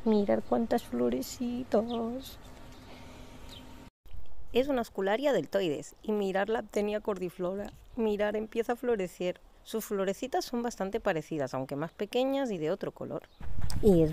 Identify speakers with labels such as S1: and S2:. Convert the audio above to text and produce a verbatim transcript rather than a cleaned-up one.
S1: Mirad cuántas florecitas. Es una Oscularia deltoides y mirar la Aptenia cordiflora. Mirar, empieza a florecer. Sus florecitas son bastante parecidas, aunque más pequeñas y de otro color. Y es